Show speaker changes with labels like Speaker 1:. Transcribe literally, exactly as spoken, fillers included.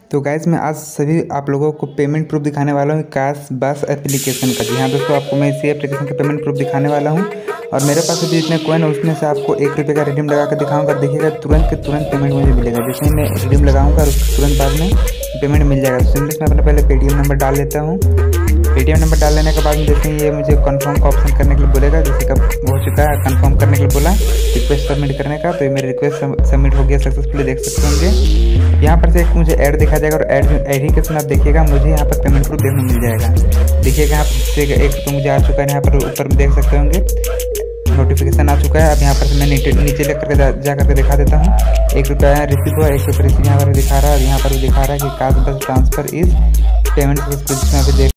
Speaker 1: तो गाइस मैं आज सभी आप लोगों को पेमेंट प्रूफ दिखाने वाला हूँ काश बस एप्लीकेशन का। जी हाँ दोस्तों, आपको मैं इसी एप्लीकेशन का पेमेंट प्रूफ दिखाने वाला हूँ और मेरे पास भी जितने कॉइन है उसमें से आपको एक रुपये का रिडीम लगा कर दिखाऊंगा। देखिएगा तुरंत के तुरंत पेमेंट मुझे मिलेगा। जैसे मैं रिडीम लगाऊंगा और उसके तुरंत बाद में पेमेंट मिल जाएगा। तो सिंपली मैं अपना पहले पेटीएम नंबर डाल लेता हूँ। पेटीएम नंबर डाल लेने के बाद में जैसे ये मुझे कंफर्म का ऑप्शन करने के लिए बोलेगा, जैसे कब हो चुका है कंफर्म करने के लिए बोला रिक्वेस्ट सबमिट करने का, तो ये मेरी रिक्वेस्ट सबमिट हो गया सक्सेसफुली, देख सकते होंगे। यहाँ पर से एक मुझे ऐड दिखा जाएगा और ऐड ऐड ही के साथ देखिएगा मुझे यहाँ पर पेमेंट प्रूफ देखने मिल जाएगा। देखिएगा यहाँ पर एक तो मुझे आ चुका है, यहाँ पर ऊपर में देख सकते होंगे नोटिफिकेशन आ चुका है। अब यहाँ पर मैं नीचे नीचे लेकर के जा, जा करके दिखा देता हूँ। एक रुपया रिसीव हुआ, एक रुपये रिसीव यहाँ पर दिखा रहा है। यहाँ पर दिखा रहा है कि काश बस ट्रांसफर इज पेमेंट।